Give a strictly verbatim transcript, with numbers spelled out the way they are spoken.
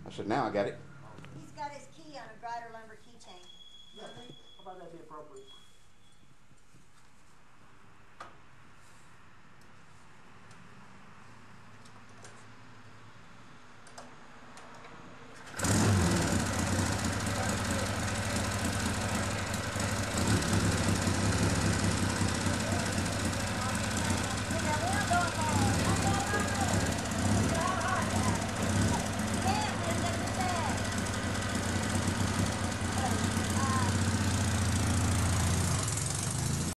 I said, now I got it. He's got his key on a Grider Lumber keychain. Yeah. How about that be appropriate?